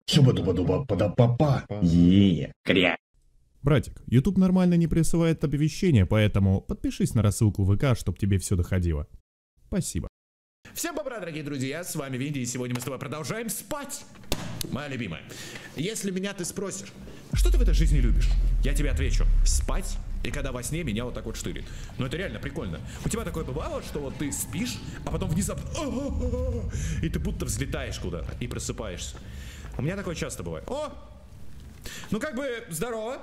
Суба-дуба-дуба-пада-папа. Кря. Братик, YouTube нормально не присылает оповещения, поэтому подпишись на рассылку ВК, чтобы тебе все доходило. Спасибо. Всем бобра, дорогие друзья, с вами Винди, и сегодня мы с тобой продолжаем спать. Моя любимая, если меня ты спросишь, что ты в этой жизни любишь, я тебе отвечу: спать. И когда во сне меня вот так вот штырит. Но это реально прикольно. У тебя такое бывало, что вот ты спишь, а потом внезапно и ты будто взлетаешь куда-то и просыпаешься. У меня такое часто бывает. О! Ну как бы здорово.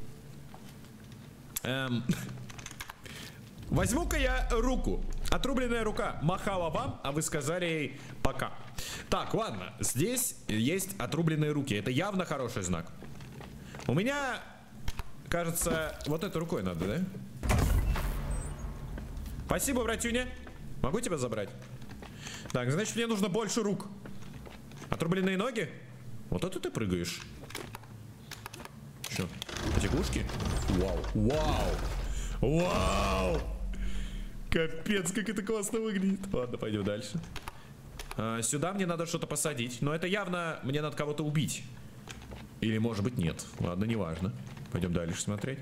Возьму-ка я руку. Отрубленная рука махала вам, а вы сказали ей пока. Так, ладно. Здесь есть отрубленные руки. Это явно хороший знак. У меня, кажется, вот этой рукой надо, да? Спасибо, братюня. Могу тебя забрать? Так, значит, мне нужно больше рук. Отрубленные ноги? Вот это ты прыгаешь. Что? Потягушки? Вау. Вау. Вау. Капец, как это классно выглядит. Ладно, пойдем дальше. Сюда мне надо что-то посадить. Но это явно мне надо кого-то убить. Или может быть нет. Ладно, неважно. Пойдем дальше смотреть.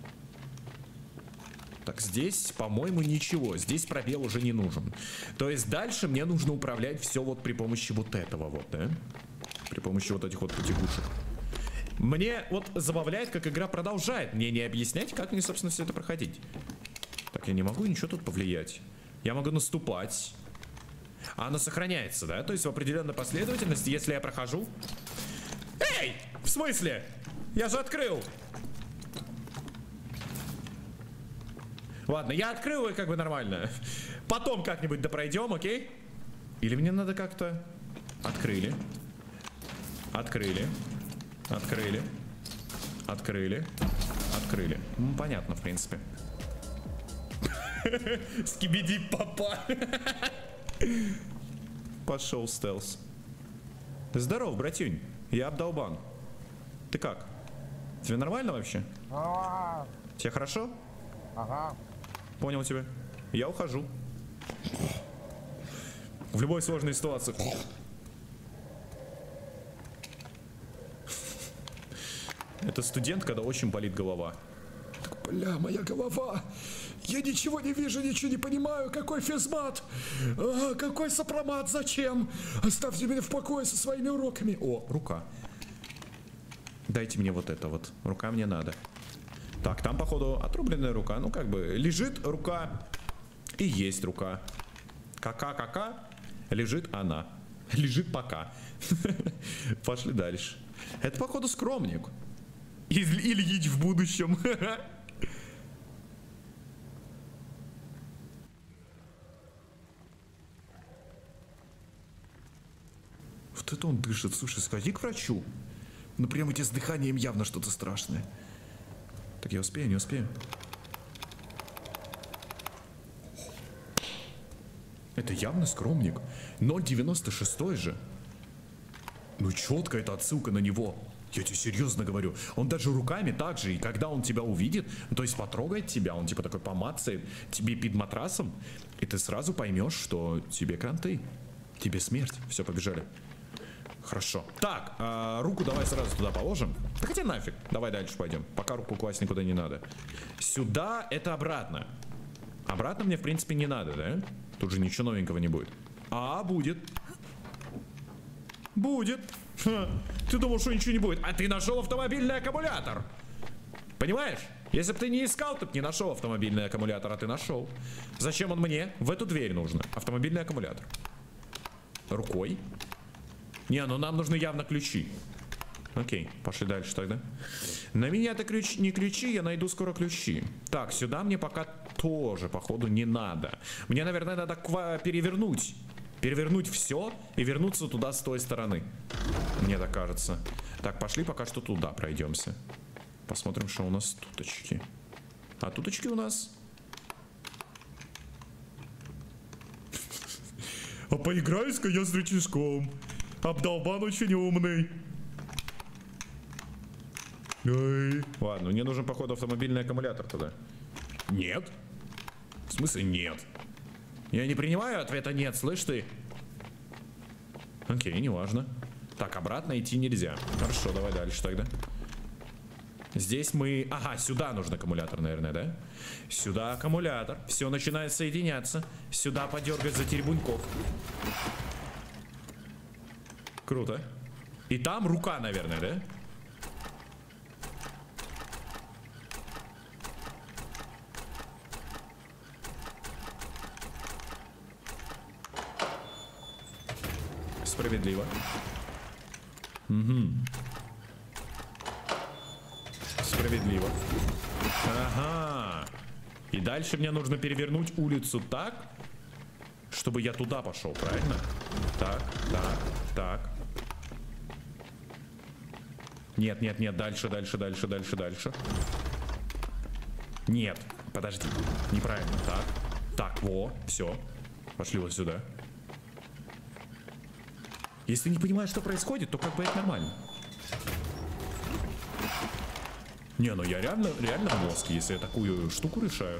Так, здесь, по-моему, ничего. Здесь пробел уже не нужен. То есть дальше мне нужно управлять все вот при помощи вот этого вот, да? При помощи вот этих вот потягушек. Мне вот забавляет, как игра продолжает мне не объяснять, как мне, собственно, все это проходить. Так, я не могу ничего тут повлиять. Я могу наступать. А она сохраняется, да? То есть в определенной последовательности, если я прохожу... Эй! В смысле? Я же открыл! Ладно, я открыл, и как бы нормально. Потом как-нибудь допройдем, окей? Или мне надо как-то... Открыли. Открыли. Открыли. Открыли. Открыли. Ну, понятно, в принципе. Скибиди папа. Пошел стелс. Здоров, братюнь. Я обдолбан. Ты как? Тебе нормально вообще? Тебе хорошо? Ага. Понял тебя. Я ухожу. В любой сложной ситуации. Это студент, когда очень болит голова. Так, бля, моя голова. Я ничего не вижу, ничего не понимаю. Какой физмат? Какой сопромат? Зачем? Оставьте меня в покое со своими уроками. О, рука. Дайте мне вот это вот. Рука мне надо. Так, там, походу, отрубленная рука. Ну, как бы, лежит рука. И есть рука. Кака-кака. Лежит она. Лежит пока. Пошли дальше. Это, походу, скромник. Ильич в будущем. Вот это он дышит. Слушай, сходи к врачу. Ну прям эти с дыханием явно что-то страшное. Так, я успею, не успею. Это явно скромник. 0,96 же. Ну четко это отсылка на него. Я тебе серьезно говорю. Он даже руками так же. И когда он тебя увидит, ну, то есть потрогает тебя, он типа такой помацает тебе под матрасом, и ты сразу поймешь, что тебе кранты. Тебе смерть. Все, побежали. Хорошо. Так, руку давай сразу туда положим. Да хотя нафиг. Давай дальше пойдем. Пока руку класть никуда не надо. Сюда это обратно. Обратно мне в принципе не надо, да? Тут же ничего новенького не будет. А, будет. Будет. Ха. Ты думал, что ничего не будет. А ты нашел автомобильный аккумулятор. Понимаешь? Если бы ты не искал, ты бы не нашел автомобильный аккумулятор, а ты нашел. Зачем он мне? В эту дверь нужно. Автомобильный аккумулятор. Рукой. Не, ну нам нужны явно ключи. Окей, пошли дальше тогда. На меня-то не ключи, я найду скоро ключи. Так, сюда мне пока тоже, походу, не надо. Мне, наверное, надо перевернуть. Перевернуть все и вернуться туда с той стороны. Мне так кажется. Так, пошли пока что туда пройдемся. Посмотрим, что у нас туточки. А туточки у нас... А поиграюсь-ка я с рычажком. Обдолбан очень умный. Ой. Ладно, мне нужен, походу, автомобильный аккумулятор туда. Нет? В смысле нет? Я не принимаю ответа нет, слышь ты? Окей, неважно. Так, обратно идти нельзя. Хорошо, давай дальше тогда. Здесь мы... Ага, сюда нужен аккумулятор, наверное, да? Сюда аккумулятор. Все начинает соединяться. Сюда подергать за теребуньков. Круто. И там рука, наверное, да? Справедливо. Угу. Справедливо. Ага. И дальше мне нужно перевернуть улицу так, чтобы я туда пошел, правильно? Так, так, так. Нет, нет, нет, дальше, дальше, дальше, дальше, дальше. Нет, подожди, неправильно. Так, так, во, все. Пошли вот сюда. Если не понимаешь, что происходит, то как бы это нормально. Не, ну я реально мозг, если я такую штуку решаю.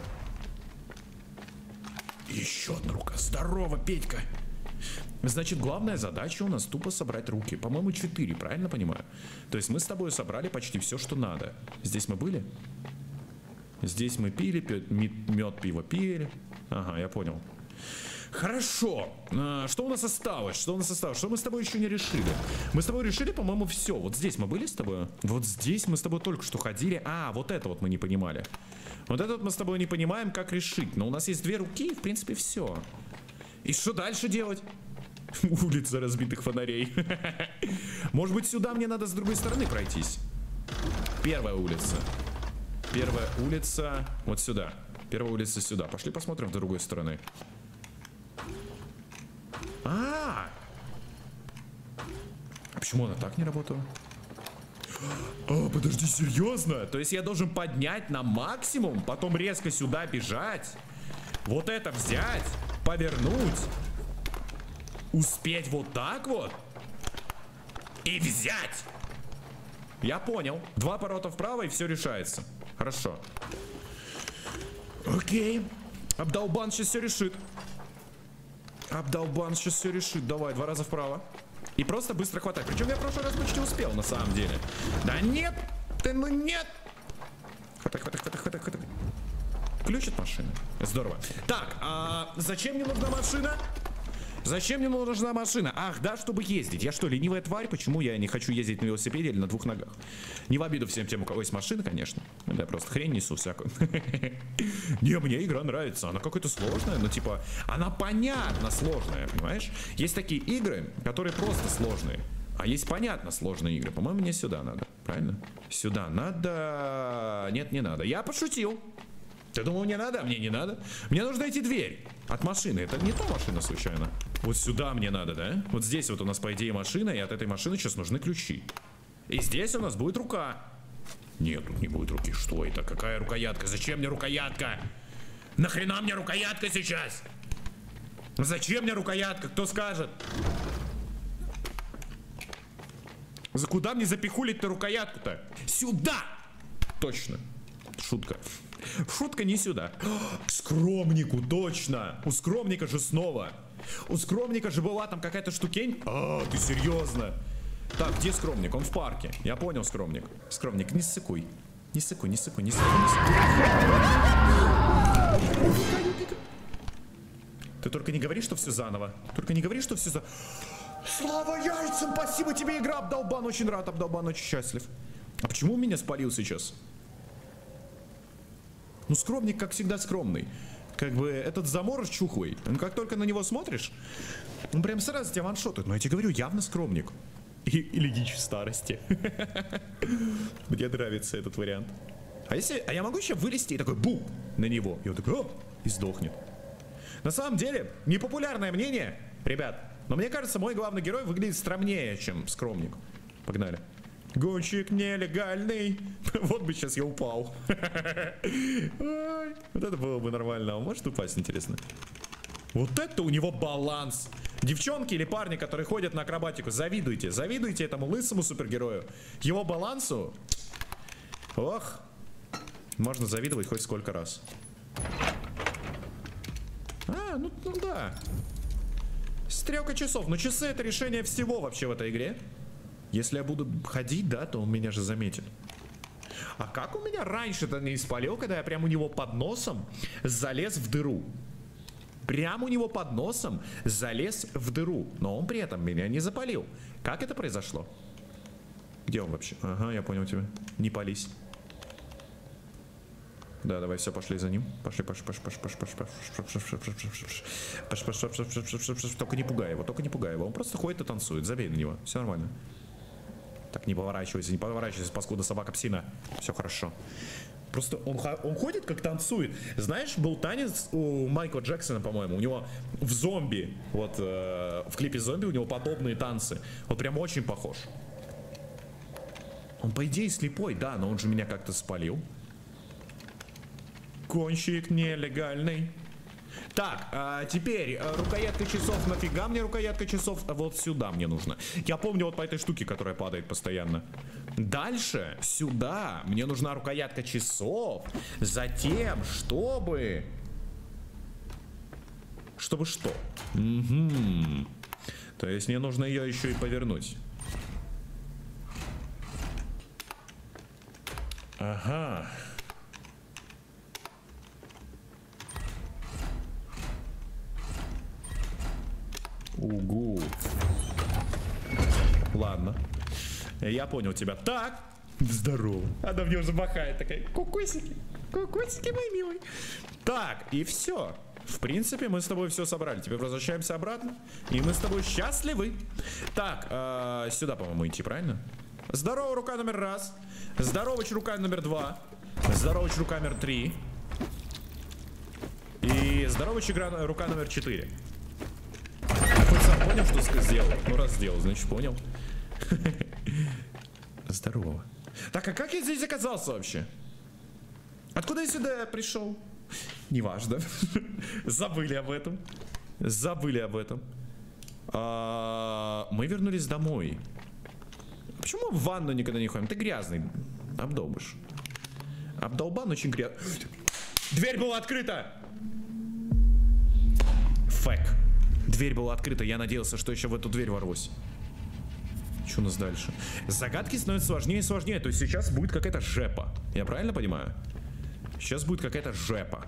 Еще одна рука. Здорово, Петька. Значит, главная задача у нас тупо собрать руки. По-моему, 4, правильно понимаю? То есть мы с тобой собрали почти все, что надо. Здесь мы были? Здесь мы пили, мед, пиво пили. Ага, я понял. Хорошо. Что у нас осталось? Что у нас осталось? Что мы с тобой еще не решили? Мы с тобой решили, по-моему, все. Вот здесь мы были с тобой? Вот здесь мы с тобой только что ходили. А, вот это вот мы не понимали. Вот это вот мы с тобой не понимаем, как решить. Но у нас есть 2 руки, и в принципе все. И что дальше делать? Улица разбитых фонарей. Может быть, сюда мне надо с другой стороны пройтись? Первая улица. Первая улица вот сюда. Первая улица сюда. Пошли посмотрим с другой стороны. А почему она так не работала? А, подожди, серьезно? То есть я должен поднять на максимум, потом резко сюда бежать, вот это взять, повернуть, успеть вот так вот и взять. Я понял. 2 поворота вправо и все решается. Хорошо. Окей. Абдалбан сейчас все решит. Абдалбан сейчас все решит. Давай, 2 раза вправо. И просто быстро хватай. Причем я в прошлый раз почти успел, на самом деле. Да нет! Ты ну нет! Хватай, хватай, хватай, хватай, хватай. Ключ от машины. Здорово. Так, а зачем мне нужна машина? Зачем мне нужна машина? Ах, да, чтобы ездить. Я что, ленивая тварь? Почему я не хочу ездить на велосипеде или на 2 ногах? Не в обиду всем тем, у кого есть машина, конечно. Я просто хрень несу всякую. Не, мне игра нравится. Она какая-то сложная, но типа, она понятно сложная, понимаешь? Есть такие игры, которые просто сложные. А есть понятно сложные игры. По-моему, мне сюда надо. Правильно? Сюда надо... Нет, не надо. Я пошутил. Ты думал, мне надо? Мне не надо. Мне нужно найти дверь от машины. Это не та машина, случайно. Вот сюда мне надо, да? Вот здесь вот у нас, по идее, машина, и от этой машины сейчас нужны ключи. И здесь у нас будет рука. Нет, тут не будет руки. Что это? Какая рукоятка? Зачем мне рукоятка? Нахрена мне рукоятка сейчас? Зачем мне рукоятка? Кто скажет? За куда мне запихулить-то рукоятку-то? Сюда! Точно. Шутка. Шутка не сюда. К скромнику, точно. У скромника же снова. У скромника же была там какая-то штукень. А, ты серьезно? Так, где скромник? Он в парке. Я понял, скромник. Скромник, не ссыкуй. Не ссыкуй, не ссыкуй, не ссыкуй, не ссыкуй. Ты только не говори, что все заново. Только не говори, что все заново. Слава яйцам! Спасибо тебе, игра, Абдалбан. Очень рад, Абдалбан, очень счастлив. А почему он меня спалил сейчас? Ну, скромник, как всегда, скромный. Как бы этот замор чухлый. Ну, как только на него смотришь, он прям сразу тебя ваншотает. Но я тебе говорю, явно скромник. Или дичь в старости. Мне нравится этот вариант. А я могу еще вылезти и такой бу на него. И он такой, о, и сдохнет. На самом деле, непопулярное мнение, ребят. Но мне кажется, мой главный герой выглядит скромнее, чем скромник. Погнали. Гонщик нелегальный. Вот бы сейчас я упал. Ой, вот это было бы нормально. А может упасть, интересно? Вот это у него баланс. Девчонки или парни, которые ходят на акробатику, завидуйте. Завидуйте этому лысому супергерою. Его балансу. Ох. Можно завидовать хоть сколько раз. А, ну да. Стрелка часов. Но часы — это решение всего вообще в этой игре. Если я буду ходить, да, то он меня же заметит. А как он меня раньше-то не испалил, когда я прямо у него под носом залез в дыру? Прямо у него под носом залез в дыру, но он при этом меня не запалил. Как это произошло? Где он вообще? Ага, я понял тебя. Не пались. Да, давай, все, пошли за ним. Пошли. Только не пугай его, только не пугай его. Он просто ходит и танцует. Забей на него. Все нормально. Так, не поворачивайся, паскуда собака псина. Все хорошо. Просто он ходит, как танцует. Знаешь, был танец у Майкла Джексона, по-моему. У него в «Зомби», вот в клипе «Зомби» у него подобные танцы. Он прям очень похож. Он, по идее, слепой, да, но он же меня как-то спалил. Гонщик нелегальный. Так, теперь рукоятка часов. Нафига мне рукоятка часов? Вот сюда мне нужно. Я помню вот по этой штуке, которая падает постоянно. Дальше, сюда. Мне нужна рукоятка часов. Затем, чтобы... Чтобы что? Угу. То есть мне нужно ее еще и повернуть. Ага. Угу. Ладно. Я понял тебя. Так. Здорово. Она мне уже махает такая. Кукусики. Кукусики, мой милый. Так, и все. В принципе, мы с тобой все собрали. Теперь возвращаемся обратно. И мы с тобой счастливы. Так, сюда, по-моему, идти, правильно? Здорово, рука номер 1. Здорово, рука номер 2. Здорово, рука номер 3. И здорово, рука номер 4. Хоть сам понял, что сделал? Ну, раз сделал, значит, понял. Здорово. Так, а как я здесь оказался вообще? Откуда я сюда пришел? Неважно. Забыли об этом. Забыли об этом. Мы вернулись домой. Почему мы в ванну никогда не ходим? Ты грязный. Обдолбыш. Обдолбан очень грязный. Дверь была открыта! Фэк. Дверь была открыта. Я надеялся, что еще в эту дверь ворвусь. Что у нас дальше? Загадки становятся сложнее и сложнее. То есть сейчас будет какая-то жепа. Я правильно понимаю? Сейчас будет какая-то жепа.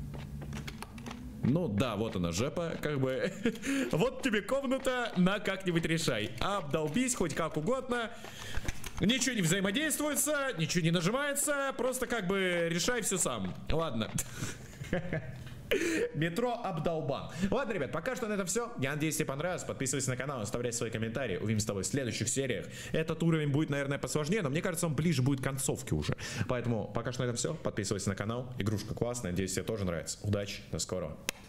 Ну да, вот она, жепа, как бы. Вот тебе комната, на как-нибудь решай. Обдолбись хоть как угодно. Ничего не взаимодействуется, ничего не нажимается. Просто как бы решай все сам. Ладно. Метро обдолбан. Ладно, ребят, пока что на этом все. Я надеюсь, тебе понравилось. Подписывайся на канал, оставляй свои комментарии. Увидимся с тобой в следующих сериях. Этот уровень будет, наверное, посложнее, но мне кажется, он ближе будет к концовке уже. Поэтому пока что на этом все. Подписывайся на канал. Игрушка классная. Надеюсь, тебе тоже нравится. Удачи, до скорого.